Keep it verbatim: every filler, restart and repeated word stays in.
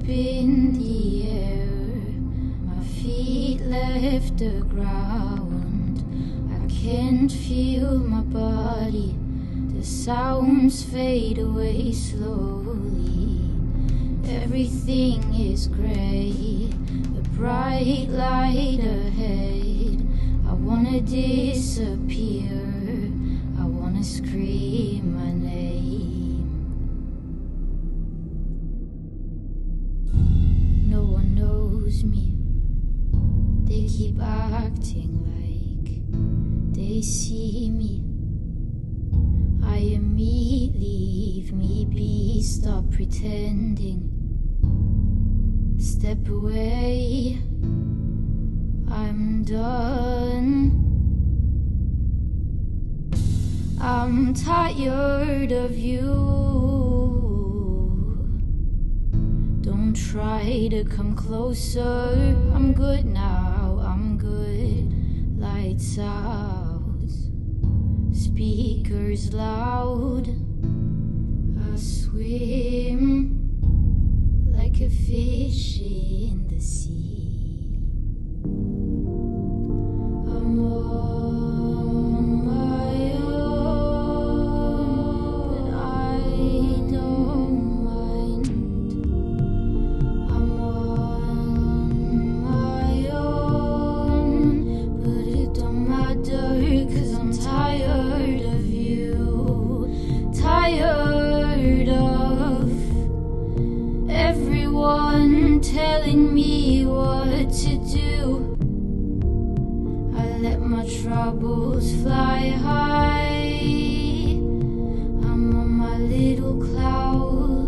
up in the air, my feet left the ground. I can't feel my body, the sounds fade away slowly. Everything is grey, a bright light ahead. I wanna disappear, I wanna scream my name. No one knows me, they keep acting like they see me. I am me, leave me be, stop pretending. Step away, I'm done. I'm tired of you. Don't try to come closer. I'm good now, I'm good. Lights out, speakers loud. I swim like a fish in the sea. I'm on my own, but I don't mind. I'm on my own, but it don't matter, 'cause I'm tired of you. Tired of everyone telling me what to do. I let my troubles fly high. I'm on my little cloud.